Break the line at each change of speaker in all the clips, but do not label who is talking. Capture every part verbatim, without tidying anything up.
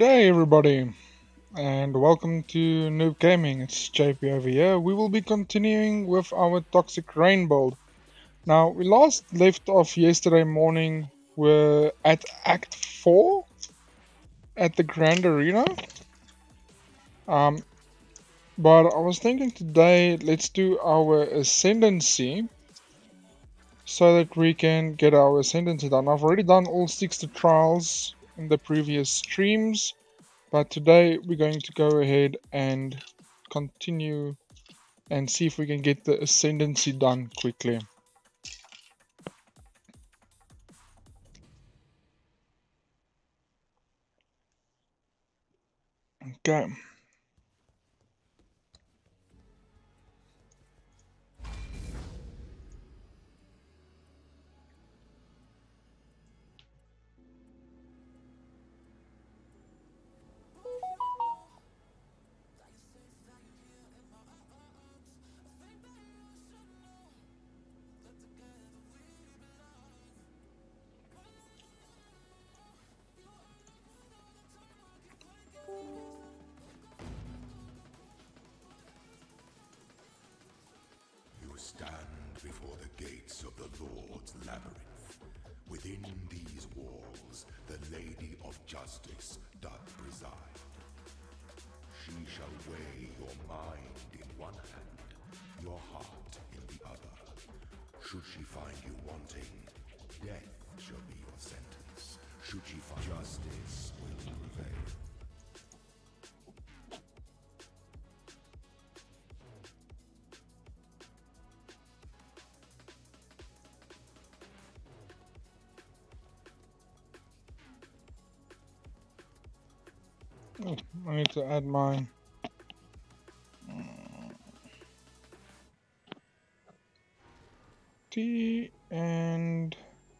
G'day everybody, and welcome to Noob Gaming. It's J P over here. We will be continuing with our Toxic Rain build. Now, we last left off yesterday morning. We're at Act four at the Grand Arena. Um, but I was thinking today, let's do our Ascendancy so that we can get our Ascendancy done. I've already done all sixty trials in the previous streams. But today we're going to go ahead and continue and see if we can get the Ascendancy done quickly. Okay.
You stand before the gates of the Lord's Labyrinth. Within these walls, the Lady of Justice doth preside. She shall weigh your mind in one hand, your heart in the other. Should she find you wanting, death shall be your sentence. Should she find justice will prevail.
Oh, I need to add mine. T and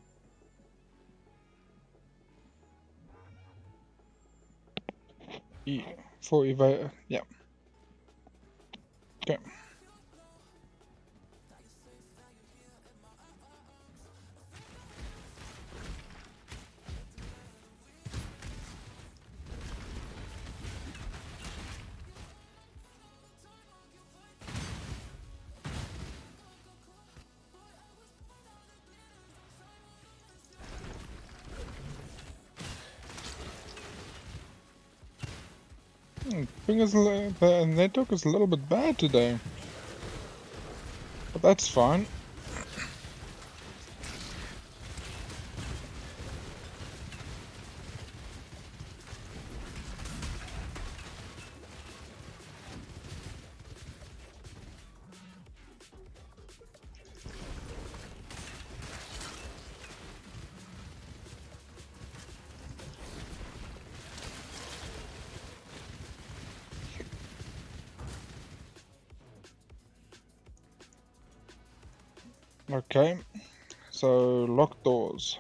E for Eva. Yeah. Okay. I think it's, the network is a little bit bad today, but that's fine. Okay, so lock doors.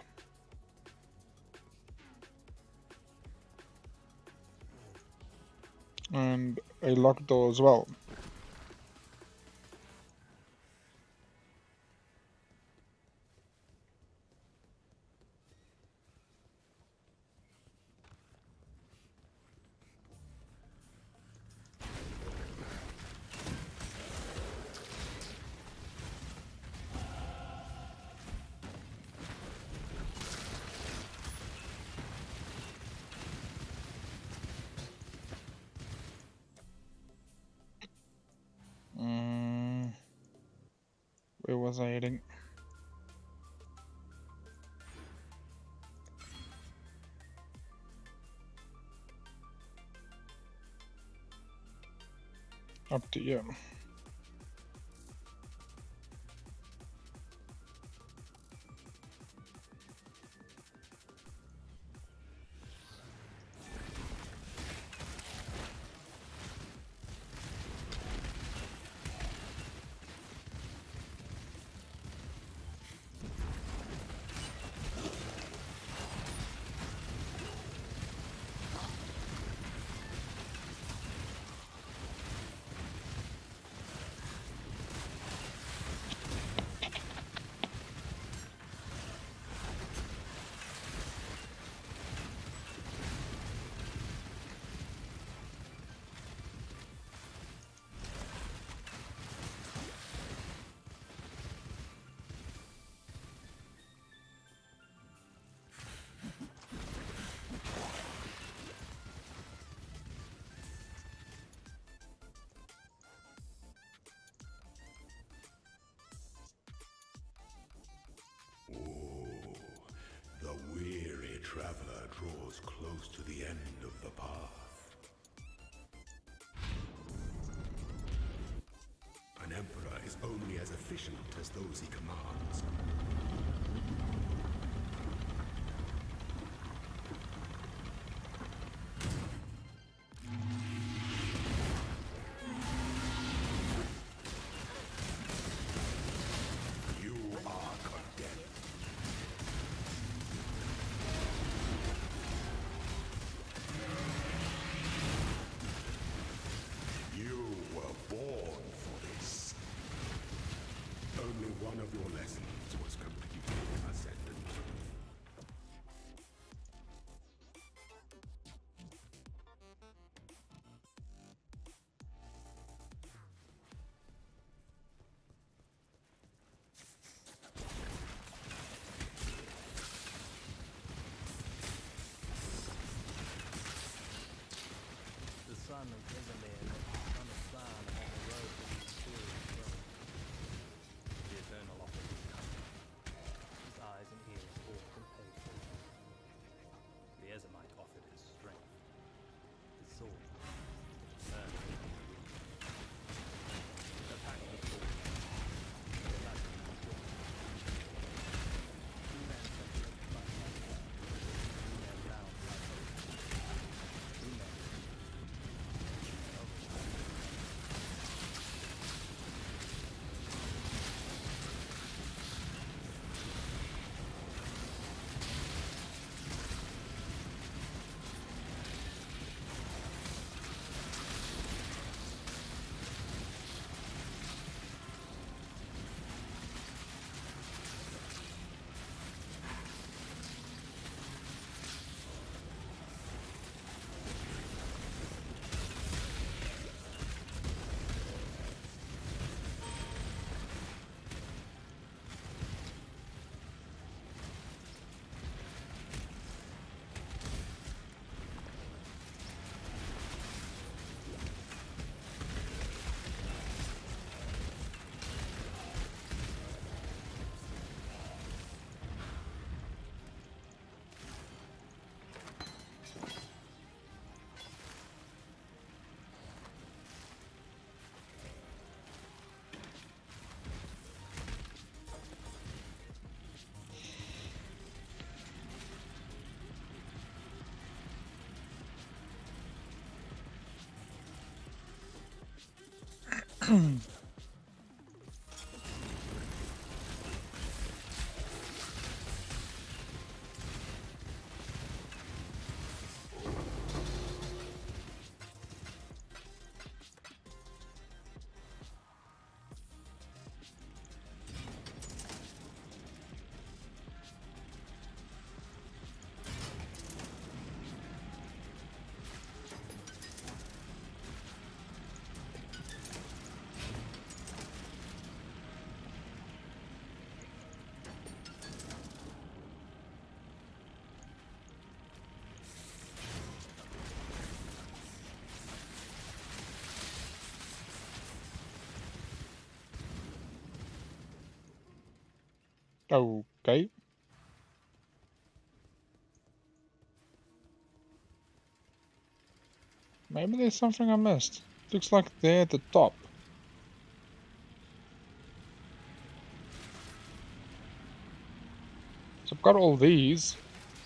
And a locked door as well. Mm, where was I heading? Up to you.
traveler draws close to the end of the path. An emperor is only as efficient as those he commands.
Son of Isamael on the sign on the road to the Imperial throne. The Eternal offered his coming. His eyes and ears all paid for. The Ezamite offered his strength. His sword. Turned to the weak. The pact was forged. The legend was born. Two men separated by light. Two men bound by hope. Two men.
Okay. Maybe there's something I missed. Looks like they're at the top. So I've got all these.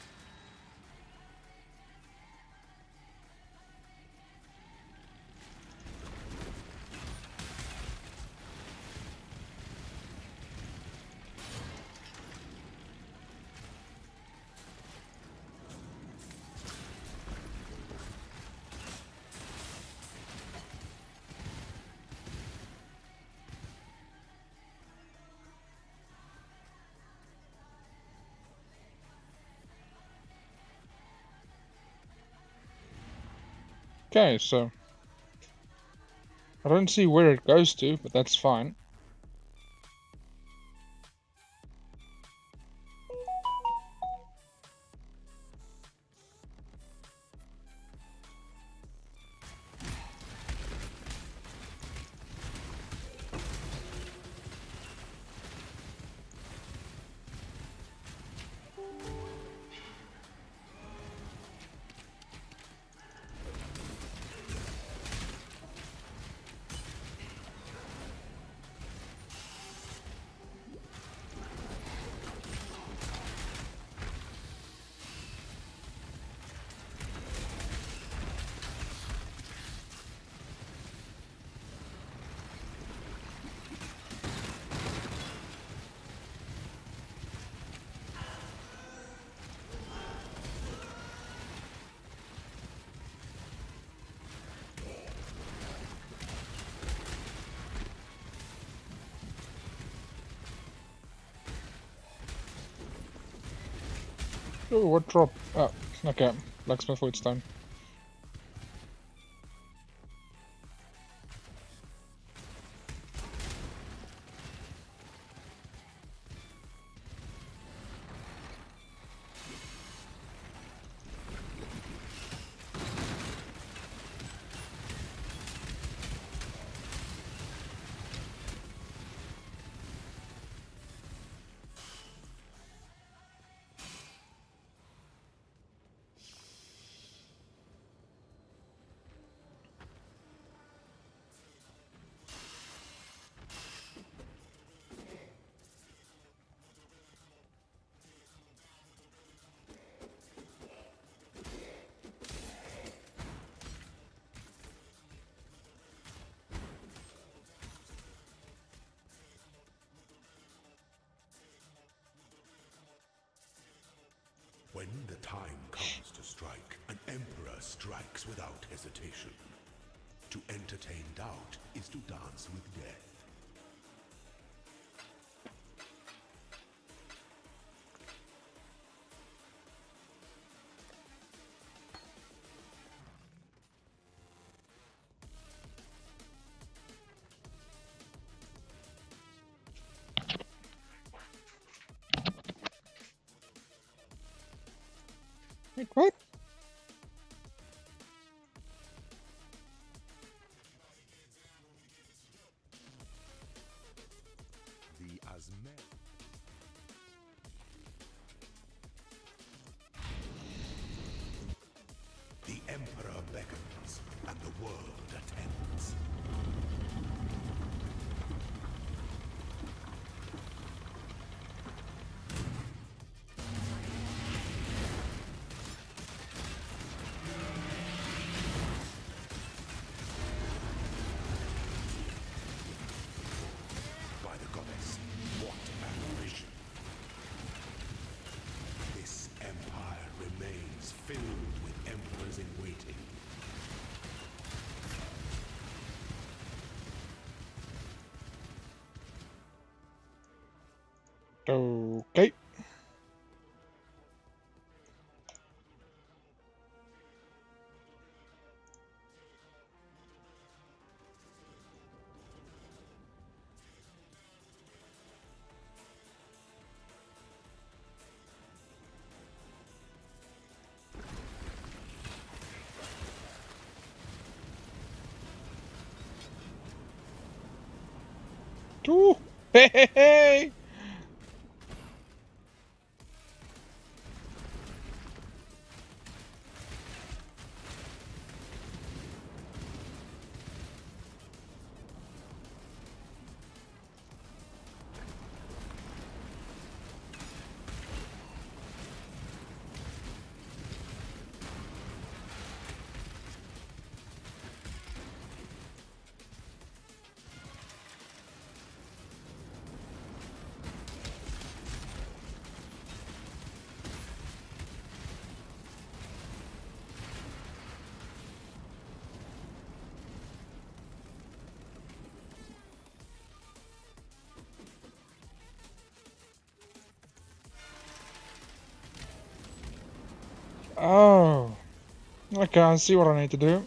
Okay, so I don't see where it goes to, but that's fine. Oh, what drop? Oh, okay. Blacksmith Woodstone.
When the time comes to strike, an emperor strikes without hesitation. To entertain doubt is to dance with death.
Wait, what?
The Azmet. The Emperor beckons, and the world attends. By the goddess, what apparition! This empire remains filled with emperors in waiting.
Okay. Ooh. Hey, hey, hey. Oh. Okay, I see what I need to do.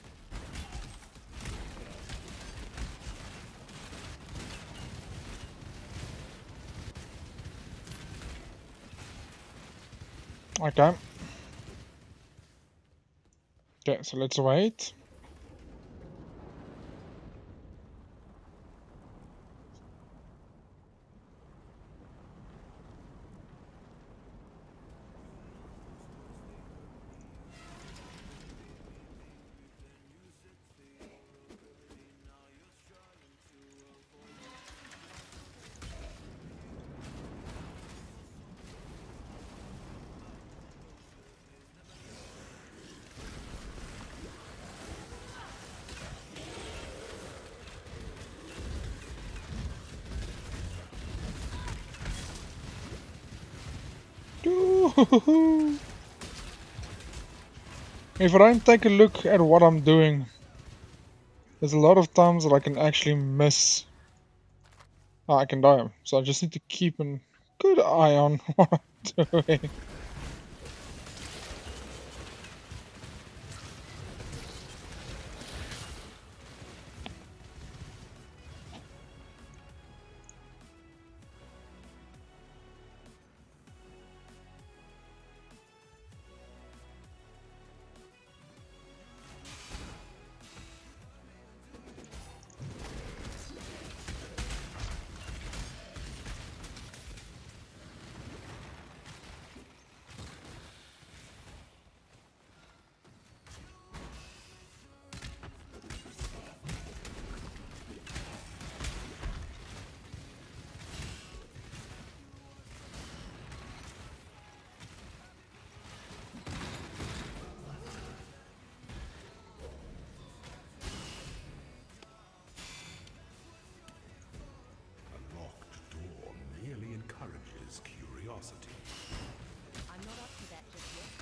Okay. Okay, so let's wait. If I don't take a look at what I'm doing, there's a lot of times that I can actually miss. Oh, I can die, so I just need to keep a good eye on what I'm doing.
Master's curiosity.
I'm not up to that just yet.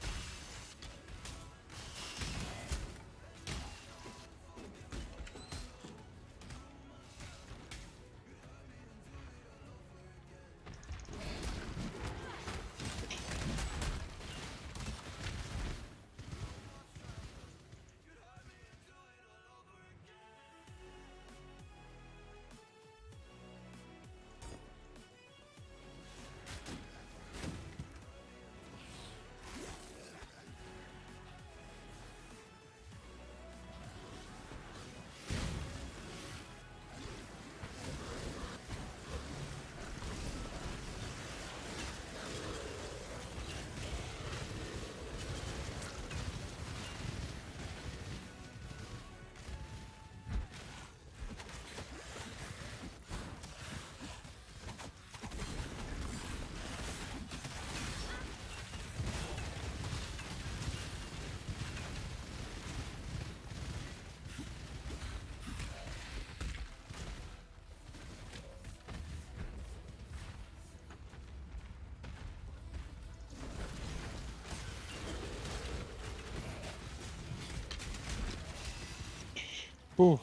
Ooh.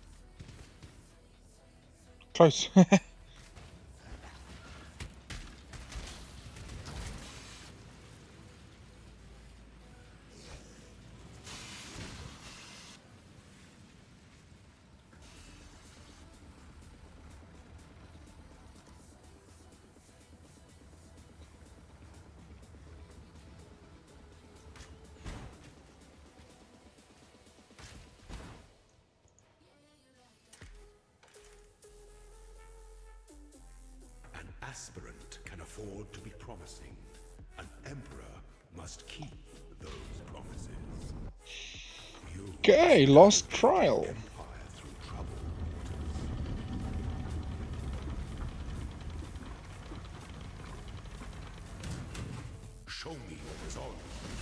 Close.
An aspirant can afford to be promising. An emperor must keep those promises. You
Okay, last trial.
empire through trouble. Show me your resolve.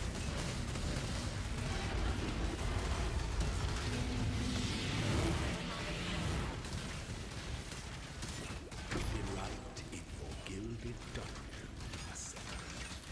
Delight in your gilded dungeon, assassin.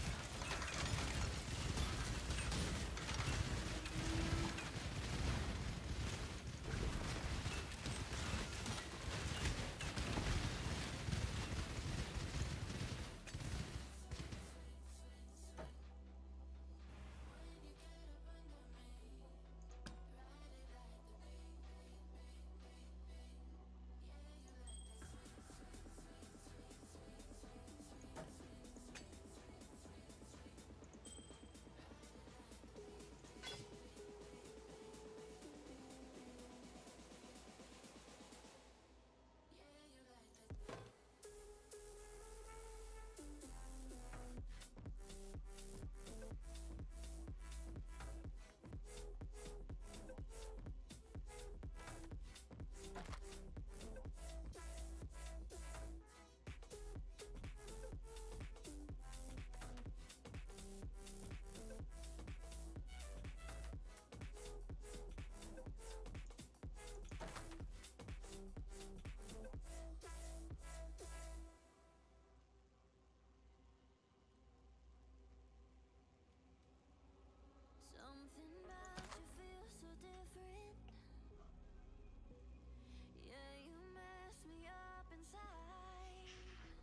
Something about you feels so different. Yeah, you mess me up inside.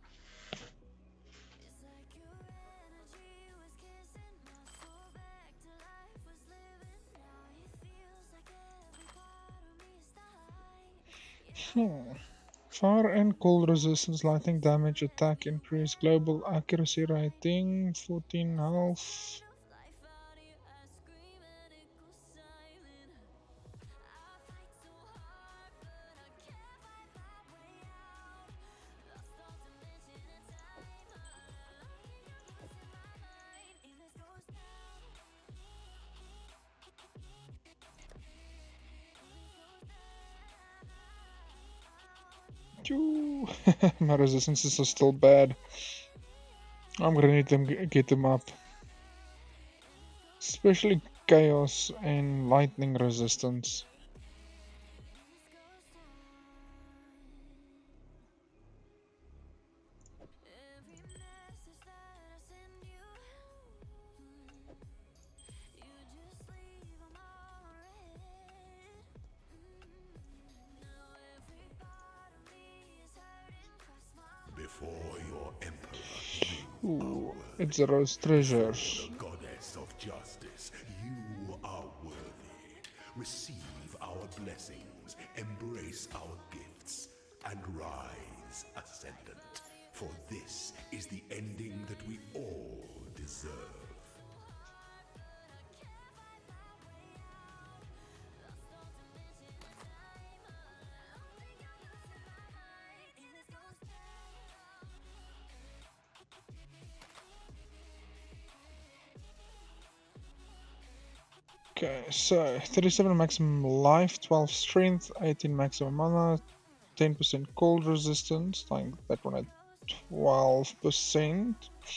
It's like your energy was kissing my soul back to life, was living. Now it feels like every part of me is dying.
Hmm. Fire and cold resistance, lightning damage, attack increase, global accuracy rating, fourteen health.
Life out here, I scream and it goes silent. I fight so hard, but I can't fight my way out. Lost all dimension and time. Longing your voice in my mind. And this goes down.
Choo. My resistances are still bad. I'm gonna need them get them up. Especially chaos and lightning resistance.
Every
Before your emperor, you
Ooh, it's the Rose Treasures.
the goddess of justice, you are worthy. Receive our blessings, embrace our gifts, and rise ascendant. For this is the ending that we all deserve.
Okay, so thirty-seven maximum life, twelve strength, eighteen maximum mana, ten percent cold resistance. I think that one at twelve percent.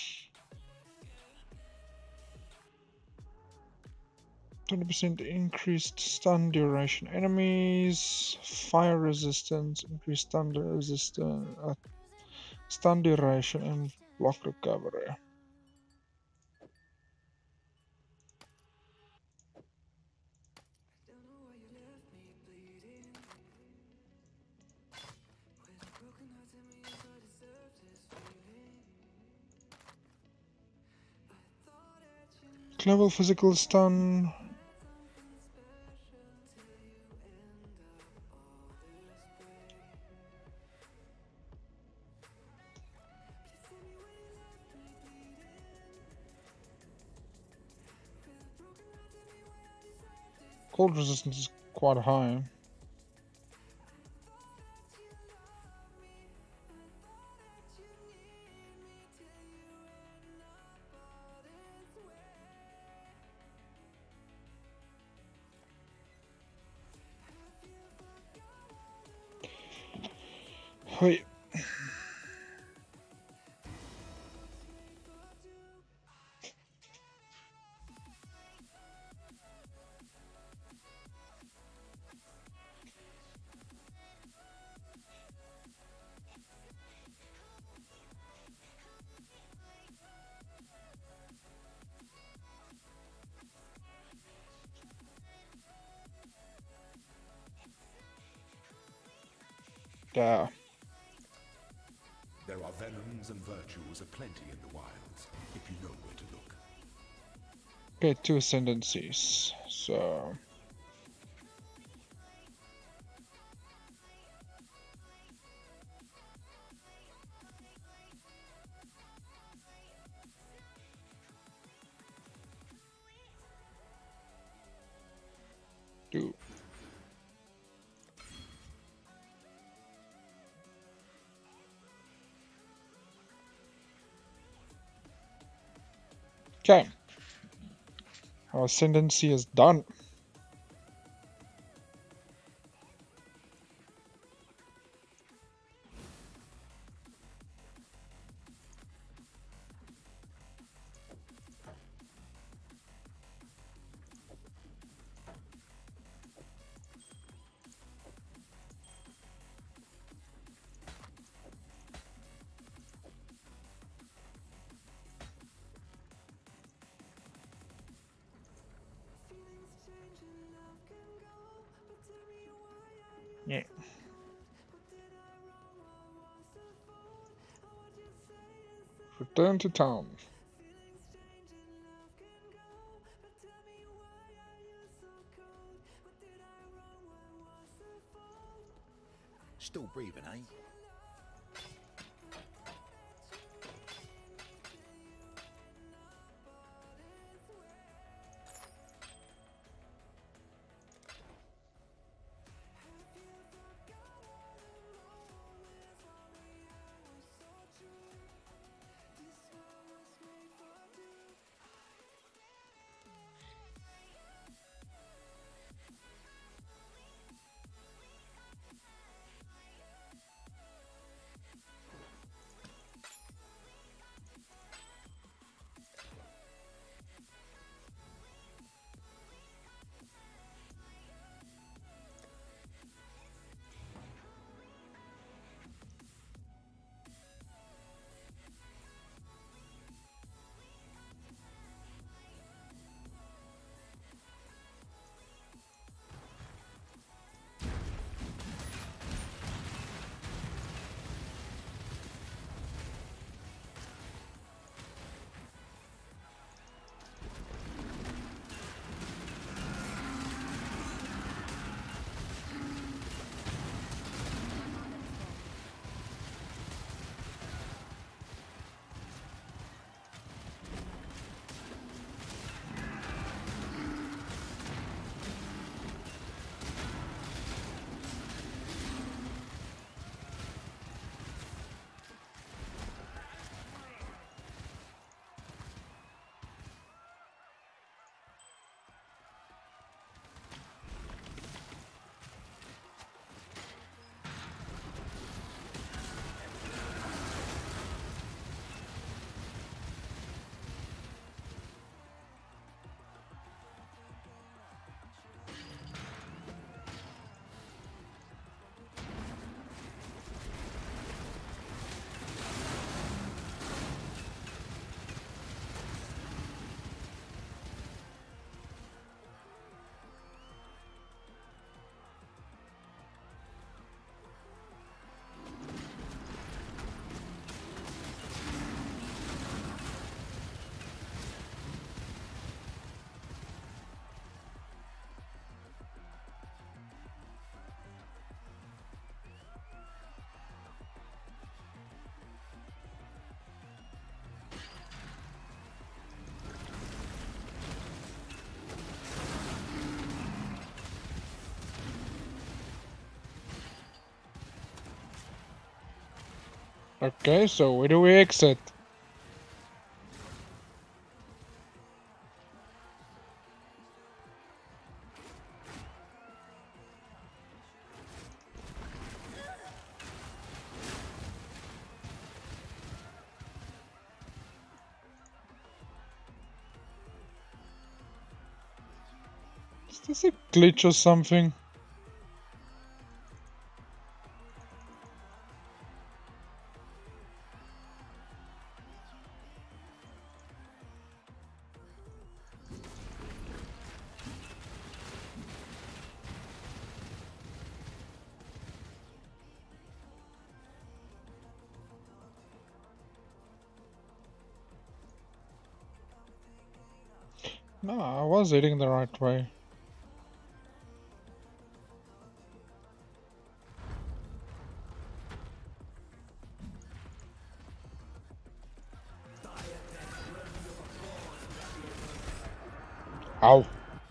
twenty percent increased stun duration enemies, fire resistance, increased stun resistance, uh, stun duration, and block recovery. Global physical stun. Cold resistance is quite high. Wait. Yeah.
There are venoms and virtues aplenty in the wilds, if you know where to look.
Okay, two ascendancies. So two. Okay. Our ascendancy is done. Yeah. Return to town.
Still breathing, eh?
Okay, so where do we exit? Is this a glitch or something? No, I was heading the right way. Ow.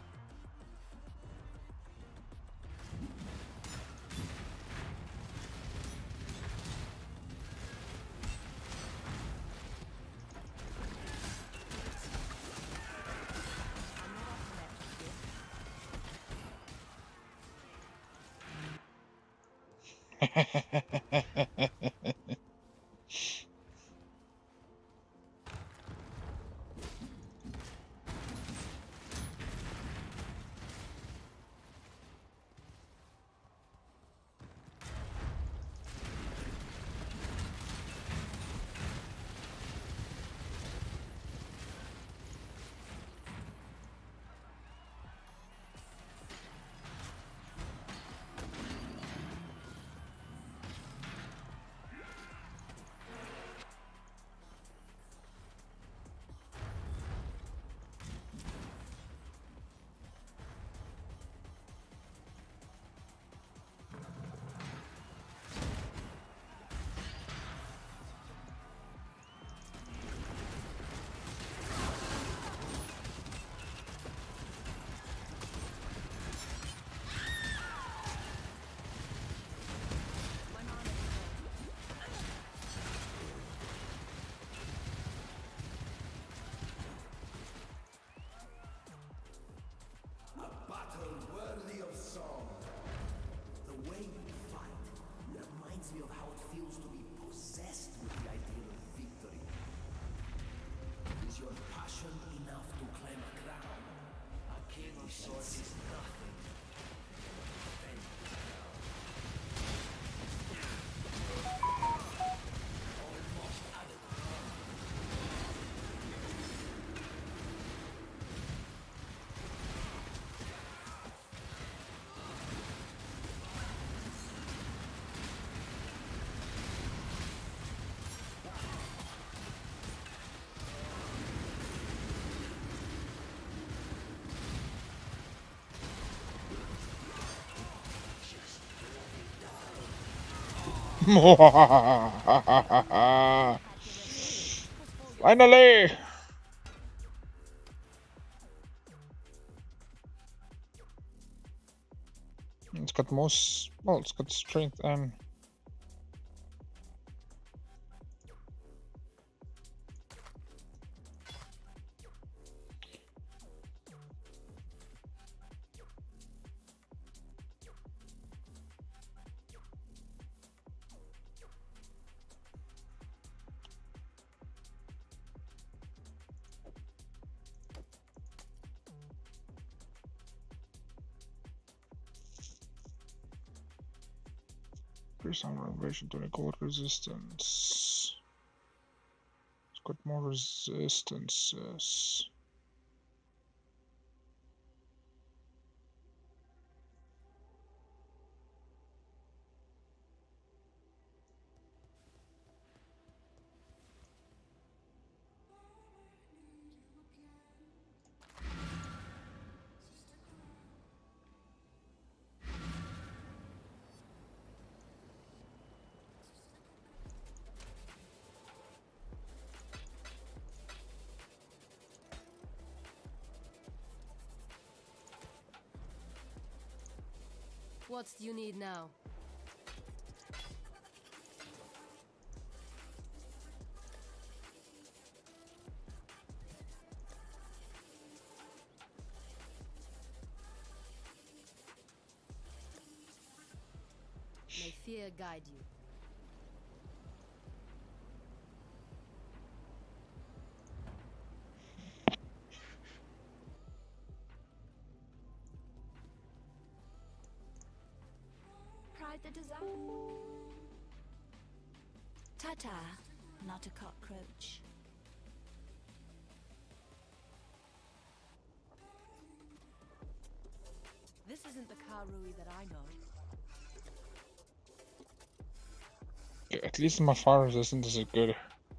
Battle worthy of song. The way you fight reminds me of how it feels to be possessed with the idea of victory. Is your passion enough to claim a crown? A king's sword is nothing.
Finally! It's got more. s- Well, it's got strength and. Increase our elevation to record resistance. It's got more resistances.
What do you need now? fear guide you.
Pride the design. Tata, not a cockroach.
This isn't the Karui that I know.
Okay, at least my fire resistance is good.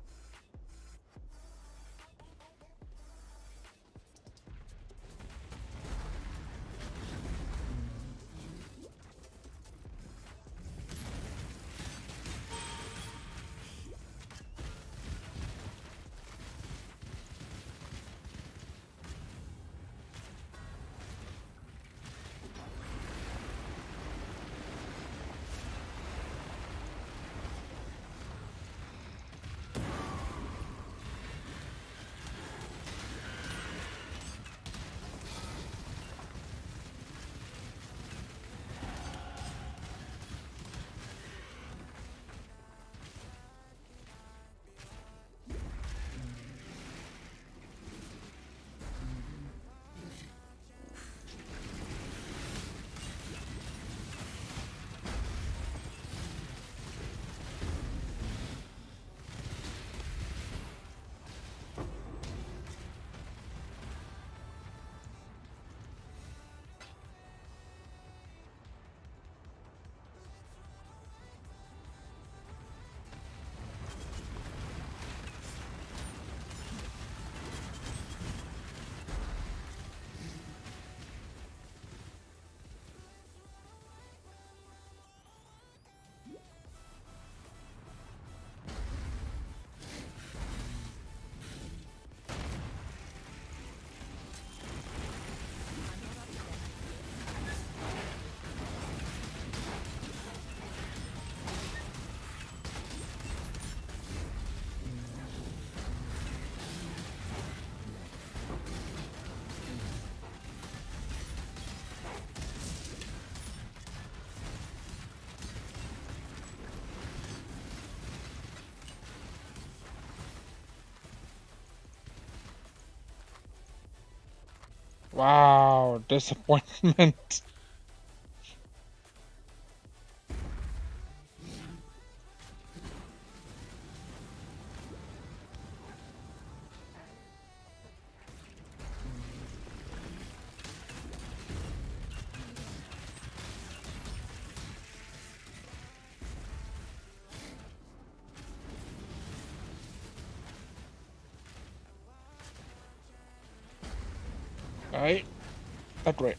Wow, disappointment. Alright, not great.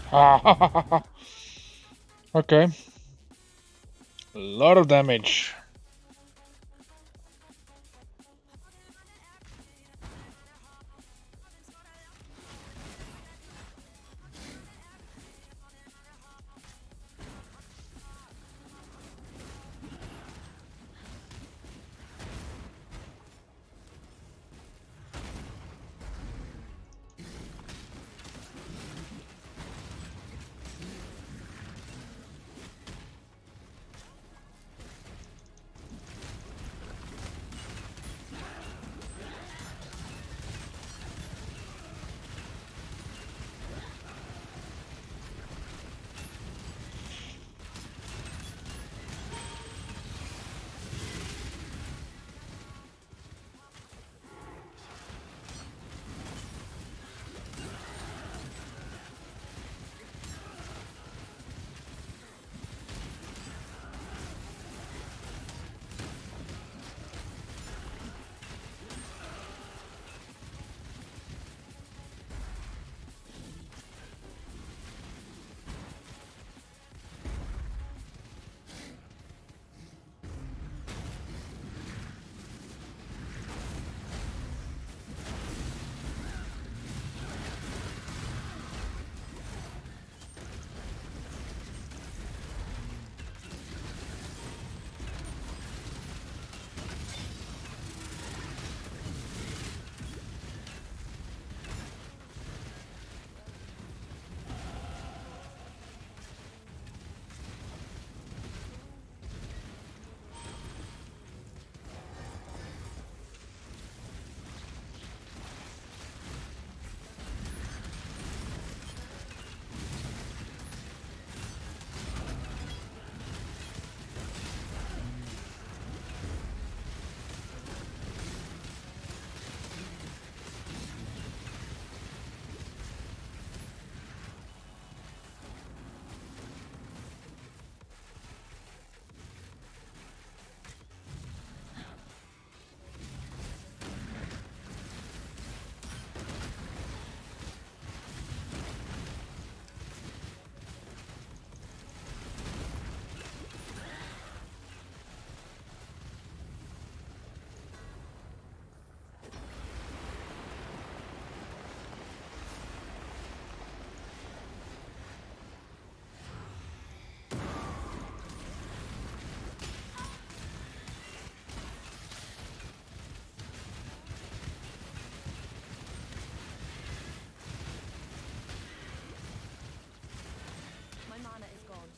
Ah, okay. A lot of damage.
My mana is gone.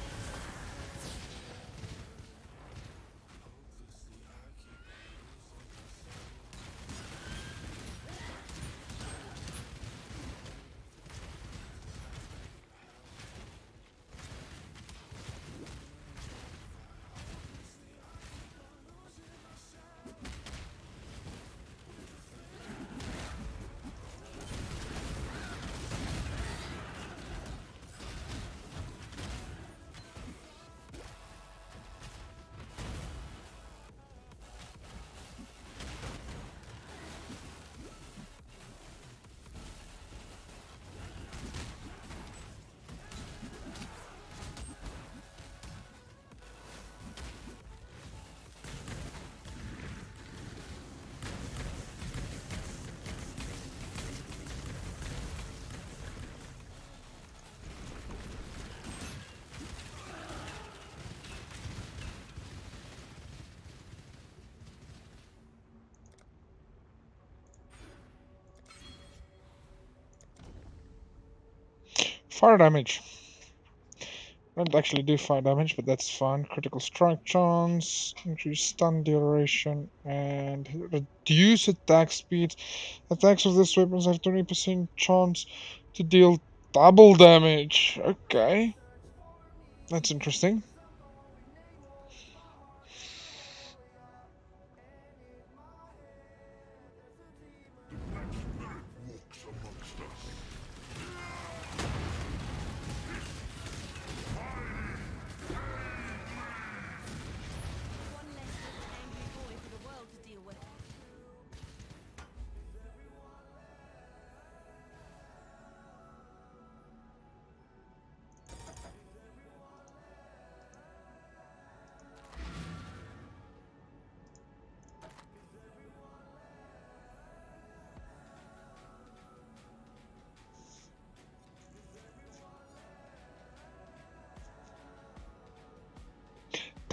Fire damage. Don't actually do fire damage, but that's fine. Critical strike chance, increase stun duration, and reduce attack speed. Attacks with this weapons have twenty percent chance to deal double damage. Okay, that's interesting.
One less little angry boy for the world to deal with.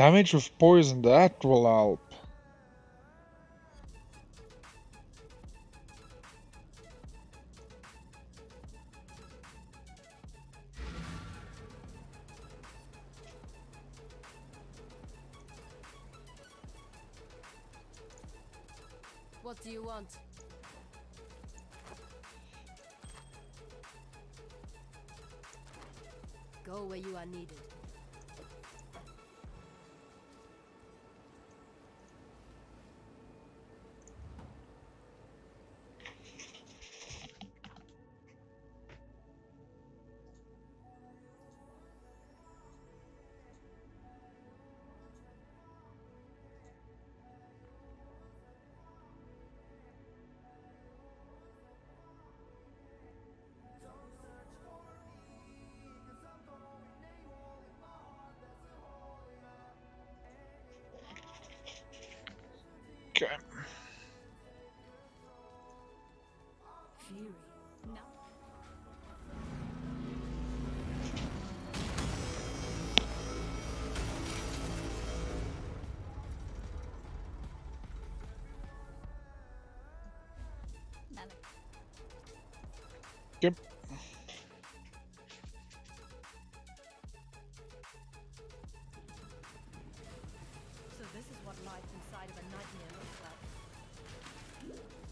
damage with poison, that will help.
What do you want? Go where you are needed.
Okay.
Fury. No. Vale.
Yep.
So this is what life inside of a nightmare looks like.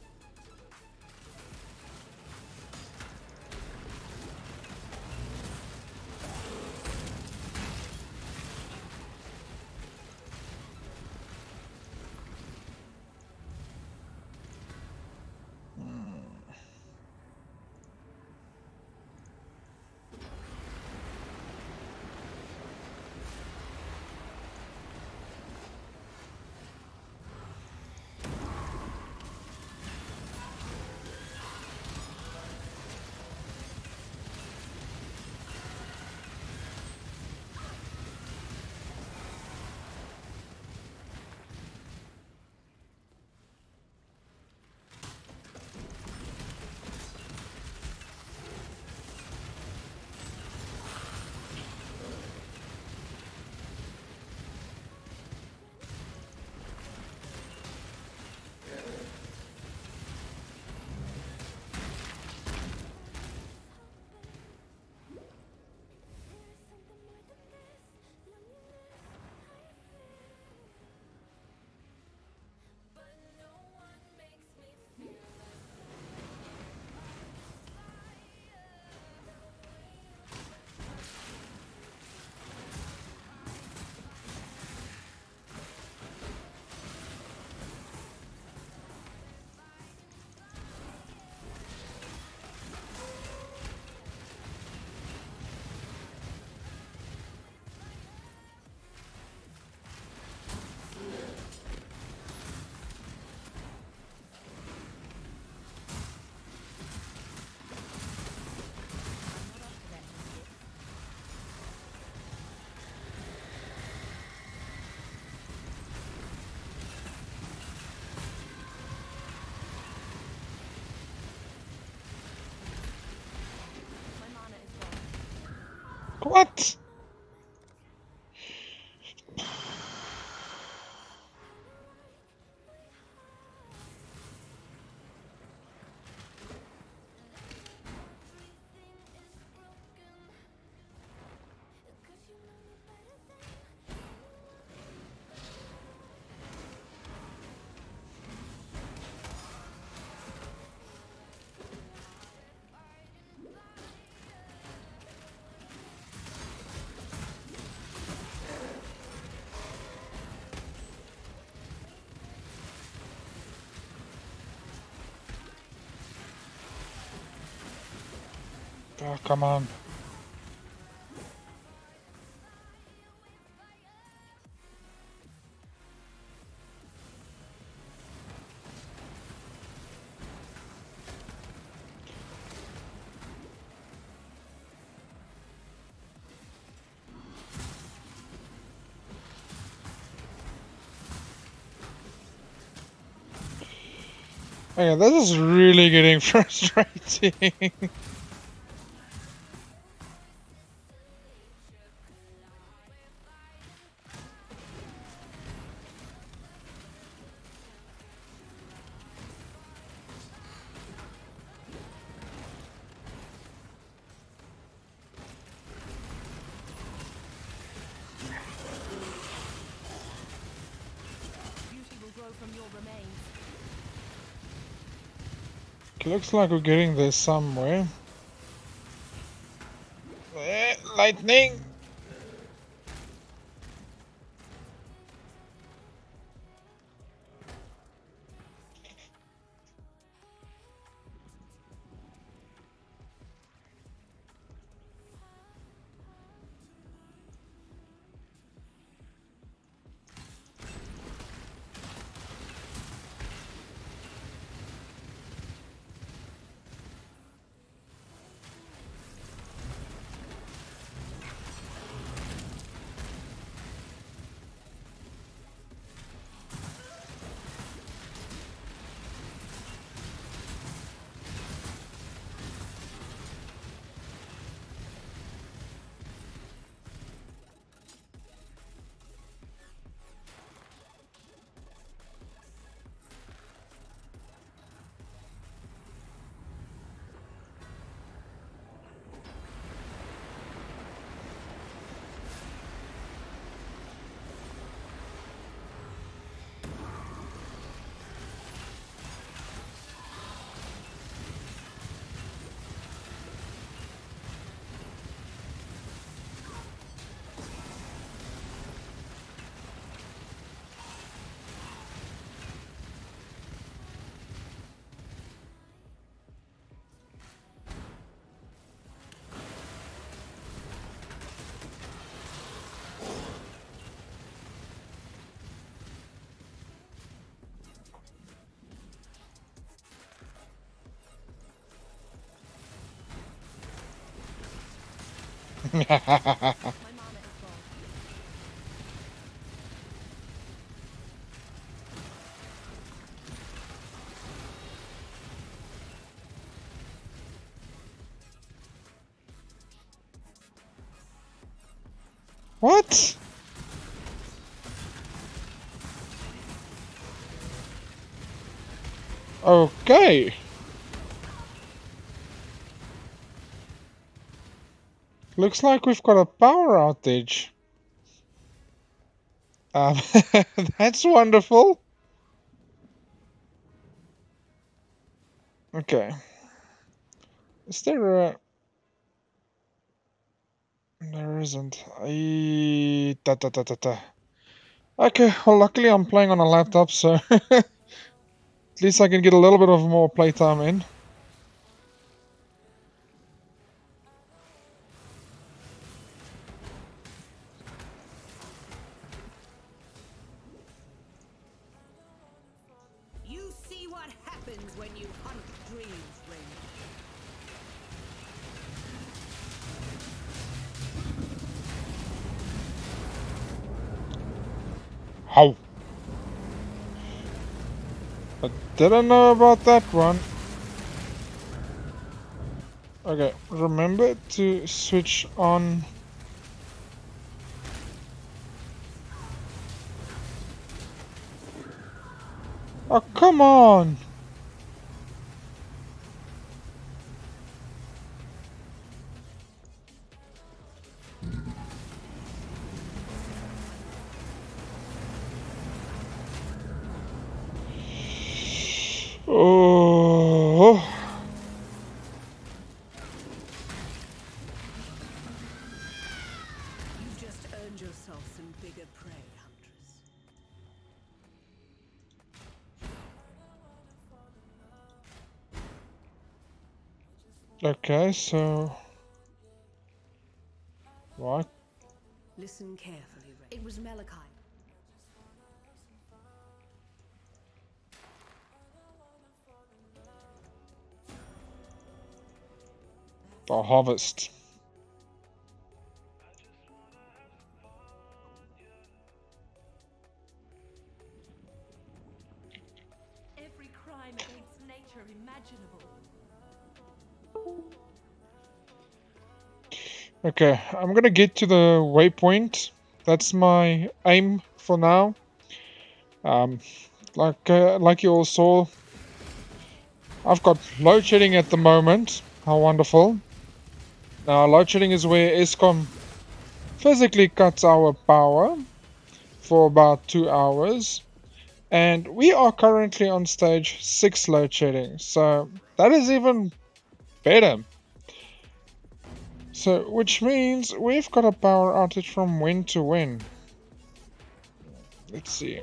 My mana is gone.
What? Oh, come on. Okay, this is really getting frustrating. Okay, looks like we're getting there somewhere. Eh, lightning!
My mana is gone.
What? Okay. Looks like we've got a power outage. Um, that's wonderful. Okay. Is there a... There isn't. I... Da, da, da, da, da. Okay, well luckily I'm playing on a laptop, so at least I can get a little bit of more playtime in.
You see what happens when you hunt dreams, Ranger.
How? I didn't know about that one. Okay, remember to switch on. Oh, come on! Oh.
You've just earned yourself some bigger prey, Huntress.
Okay, so what?
Listen carefully, Ranger.
It was Malachi.
The harvest.
Every crime against nature imaginable.
Okay, I'm gonna get to the waypoint. That's my aim for now. Um, like uh, like you all saw, I've got load shedding at the moment. How wonderful! Now load shedding is where ESCOM physically cuts our power for about two hours, and we are currently on stage six load shedding. So That is even better. So, which means we've got a power outage from when to when. Let's see.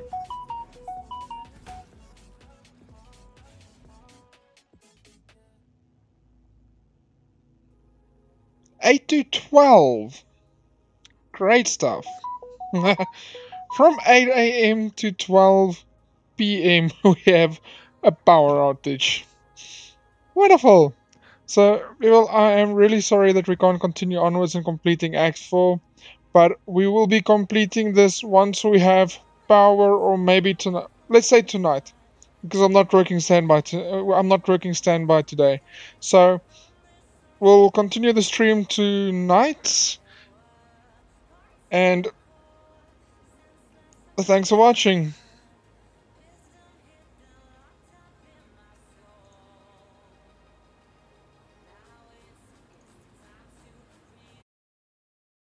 eight to twelve. Great stuff. From eight A M to twelve P M we have a power outage. Wonderful. So, well, I am really sorry that we can't continue onwards and completing Act four, but we will be completing this once we have power, or maybe tonight. Let's say tonight, because I'm not working standby. To, I'm not working standby today, so we'll continue the stream tonight. And thanks for watching.